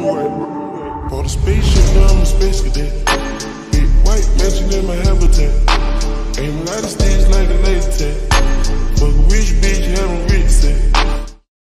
For the spaceship, now I'm a space cadet. Big white mansion in my habitat. Aim light of stage like a laser tag.